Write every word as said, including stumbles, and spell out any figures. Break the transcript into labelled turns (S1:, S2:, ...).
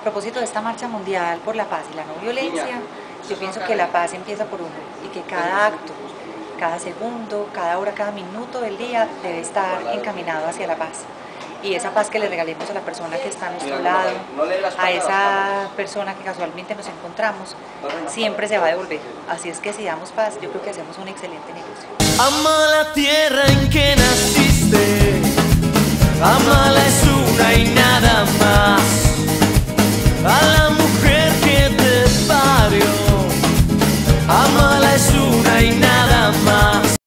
S1: propósito de esta marcha mundial por la paz y la no violencia, yo pienso que la paz empieza por uno y que cada acto, cada segundo, cada hora, cada minuto del día debe estar encaminado hacia la paz. Y esa paz que le regalemos a la persona que está a nuestro lado, a esa persona que casualmente nos encontramos, siempre se va a devolver. Así es que si damos paz, yo creo que hacemos un excelente negocio.
S2: Ama la tierra en que naciste, ama